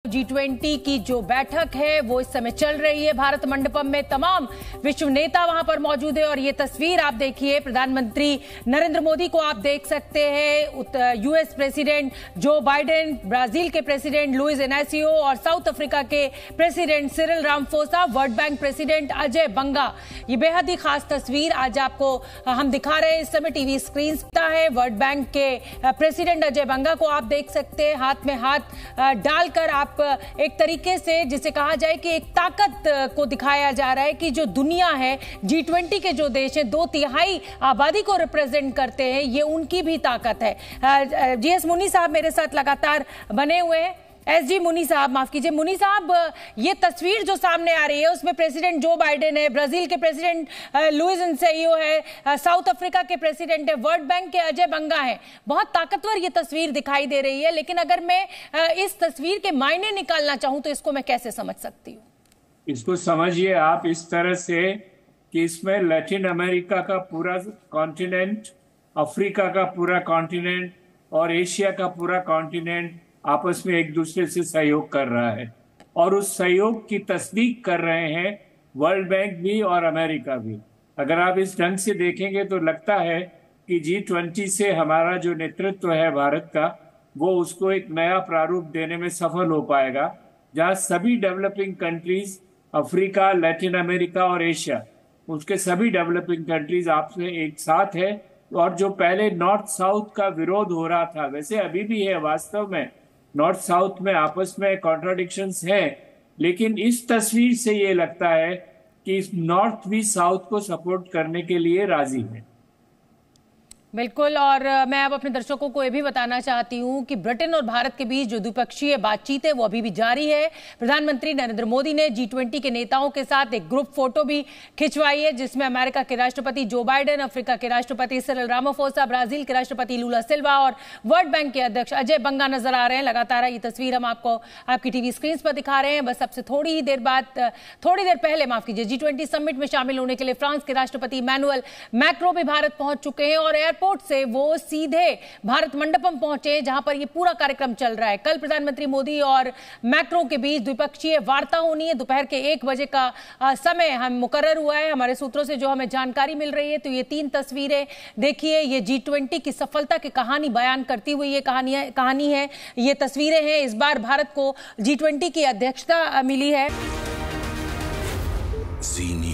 G20 की जो बैठक है वो इस समय चल रही है भारत मंडपम में। तमाम विश्व नेता वहां पर मौजूद है और ये तस्वीर आप देखिए, प्रधानमंत्री नरेंद्र मोदी को आप देख सकते हैं, US president Joe Biden, Brazil के प्रेसिडेंट लुइस इनासियो और साउथ अफ्रीका के president Cyril Ramaphosa, world bank president Ajay Banga. ये बेहद ही खास तस्वीर आज आपको हम दिखा रहे हैं इस समय टीवी स्क्रीन पर है। वर्ल्ड बैंक के प्रेसिडेंट अजय बंगा को आप देख सकते हैं, हाथ में हाथ डालकर आप एक तरीके से जिसे कहा जाए कि एक ताकत को दिखाया जा रहा है कि जो दुनिया है, G20 के जो देश हैं, 2/3 आबादी को रिप्रेजेंट करते हैं, ये उनकी भी ताकत है। जीएस मुनी साहब मेरे साथ लगातार बने हुए हैं। एसजी मुनी साहब, माफ कीजिए मुनी साहब, ये तस्वीर जो सामने आ रही है उसमें प्रेसिडेंट जो बाइडेन है, ब्राजील के प्रेसिडेंट लुइस इनासियो है, साउथ अफ्रीका के प्रेसिडेंट है, वर्ल्ड बैंक के अजय बंगा है। बहुत ताकतवर ये तस्वीर दिखाई दे रही है, लेकिन अगर मैं इस तस्वीर के मायने निकालना चाहूं तो इसको मैं कैसे समझ सकती हूँ? इसको समझिए आप इस तरह से कि इसमें लैटिन अमेरिका का पूरा कॉन्टिनेंट, अफ्रीका का पूरा कॉन्टिनेंट और एशिया का पूरा कॉन्टिनेंट आपस में एक दूसरे से सहयोग कर रहा है और उस सहयोग की तस्दीक कर रहे हैं वर्ल्ड बैंक भी और अमेरिका भी। अगर आप इस ढंग से देखेंगे तो लगता है कि G20 से हमारा जो नेतृत्व है भारत का, वो उसको एक नया प्रारूप देने में सफल हो पाएगा, जहां सभी developing countries, Africa, Latin America और एशिया, उसके सभी डेवलपिंग कंट्रीज आपस में एक साथ है। और जो पहले नॉर्थ साउथ का विरोध हो रहा था, वैसे अभी भी है, वास्तव में नॉर्थ साउथ में आपस में कॉन्ट्राडिक्शंस हैं, लेकिन इस तस्वीर से ये लगता है कि नॉर्थ भी साउथ को सपोर्ट करने के लिए राजी है। बिल्कुल, और मैं अब अपने दर्शकों को ये भी बताना चाहती हूँ कि ब्रिटेन और भारत के बीच जो द्विपक्षीय बातचीत है वो अभी भी जारी है। प्रधानमंत्री नरेंद्र मोदी ने G20 के नेताओं के साथ एक ग्रुप फोटो भी खिंचवाई है, जिसमें अमेरिका के राष्ट्रपति जो बाइडेन, अफ्रीका के राष्ट्रपति सिरिल रामाफोसा, ब्राजील के राष्ट्रपति लुला सिल्वा और वर्ल्ड बैंक के अध्यक्ष अजय बंगा नजर आ रहे हैं। लगातार ये तस्वीर हम आपको आपकी टीवी स्क्रीन पर दिखा रहे हैं। बस अब से थोड़ी देर पहले G20 समिट में शामिल होने के लिए फ्रांस के राष्ट्रपति इमैनुअल मैक्रों भी भारत पहुंच चुके हैं और एयरपोर्ट से वो सीधे भारत मंडपम पहुंचे, जहां पर ये पूरा कार्यक्रम चल रहा है। कल प्रधानमंत्री मोदी और मैक्रों के बीच द्विपक्षीय वार्ता होनी है। दोपहर के 1 बजे का समय हम मुकर्रर हुआ है हमारे सूत्रों से जो हमें जानकारी मिल रही है। तो ये 3 तस्वीरें देखिए, ये G20 की सफलता की कहानी बयान करती हुई ये कहानी है। ये तस्वीरें हैं, इस बार भारत को G20 की अध्यक्षता मिली है।